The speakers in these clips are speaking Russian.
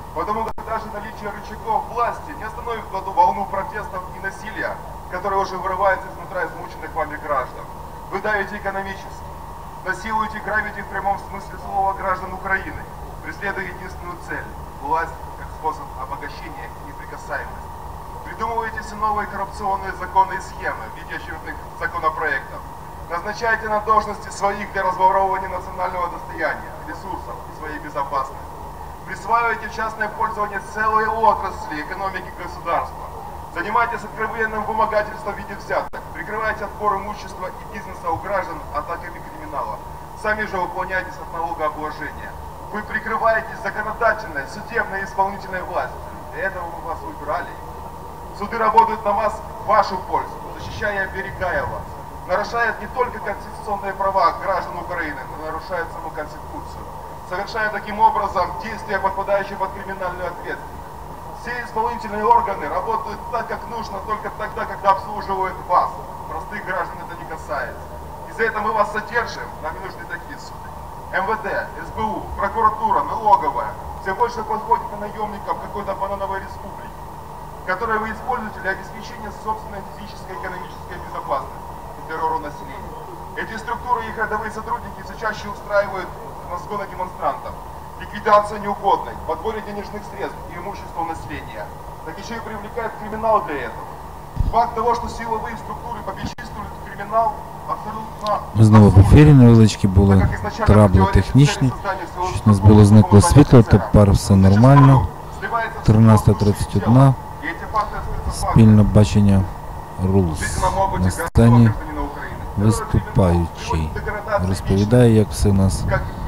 Потому как даже наличие рычагов власти не остановит эту волну протестов и насилия, которая уже вырывается изнутра измученных вами граждан. Вы давите экономически, насилуете и грабите в прямом смысле слова граждан Украины, преследуя единственную цель – власть как способ обогащения и неприкасаемости. Придумываете все новые коррупционные законы и схемы в виде очередных законопроектов. Назначаете на должности своих для разворовывания национального достояния, ресурсов и своей безопасности. Присваиваете в частное пользование целые отрасли экономики государства. Занимаетесь откровенным вымогательством в виде взяток. Прикрываете отбор имущества и бизнеса у граждан атаками криминала. Сами же уклоняетесь от налогообложения. Вы прикрываетесь законодательной, судебной и исполнительной властью. Для этого мы вас выбирали. Суды работают на вас в вашу пользу, защищая и оберегая вас. Нарушают не только конституционные права граждан Украины, но нарушают саму Конституцию, совершая таким образом действия, подпадающие под криминальную ответственность. Все исполнительные органы работают так, как нужно, только тогда, когда обслуживают вас. Простых граждан это не касается. Из-за этого мы вас содержим, нам не нужны такие суды. МВД, СБУ, прокуратура, налоговая все больше подходит к наемникам какой-то банановой республики, которые вы используете для обеспечения собственной физической и экономической безопасности и террору населения. Эти структуры и их рядовые сотрудники все чаще устраивают разгоны демонстрантов, ликвидацию неугодной, подборе денежных средств и имущества населения. Так еще и привлекают криминал для этого. Факт того, що силові структури попечительствують кримінал, абсолютно... Ми знову в ефірі, невеличкі були трабли технічні, щось у нас було зникло світло, тепер все нормально. 13:31, спільне бачення Рулс. На сцені виступаючий. Розповідає, як все у нас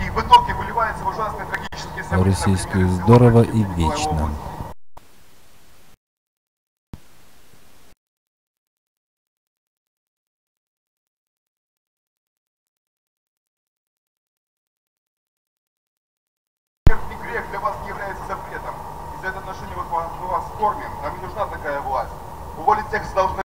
російською здорово і вічно. Грех для вас не является запретом. И за это отношение мы вас кормим. Нам не нужна такая власть. Уволить всех должны